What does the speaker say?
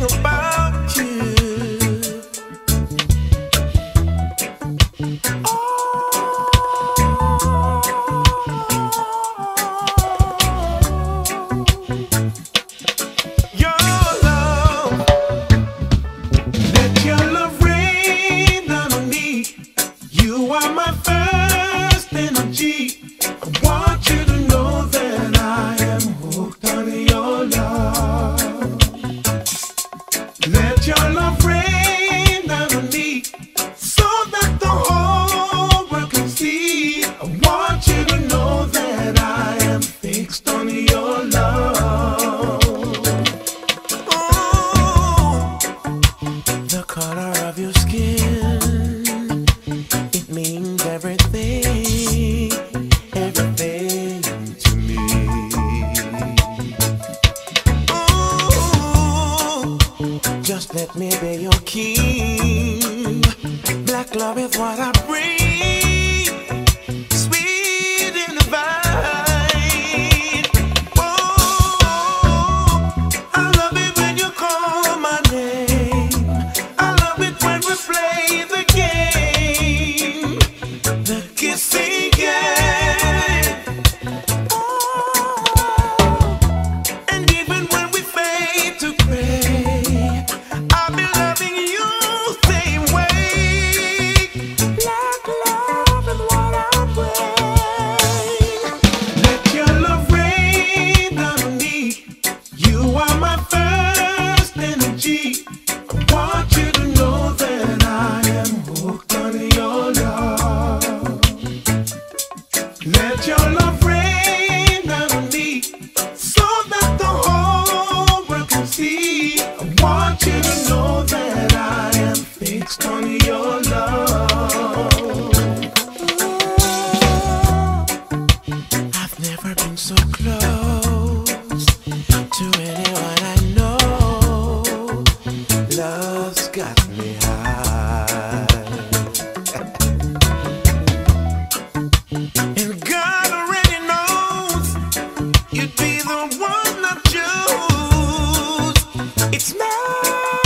everything about you. Let your love rain down on me so that the whole world can see. I want you to know that I am fixed on your love. Oh, the color of your skin, it means everything, everything to me. Just let me be your king. Black love is what I bring, sweet and divine. Oh, I love it when you call my name. I love it when we play the game, the kissing game. Oh, and even when we fade to gray, I'll be loving you same way. Black love is what I bring. Let your love rain down on me. You are my first energy. I want you to know that I am hooked on your love. Let your love rain down on me so that the whole world can see. I want you to know that I am fixed on your love. I've never been so close to anyone I know. Love's got me high, and God already knows you'd be the one I choose. It's not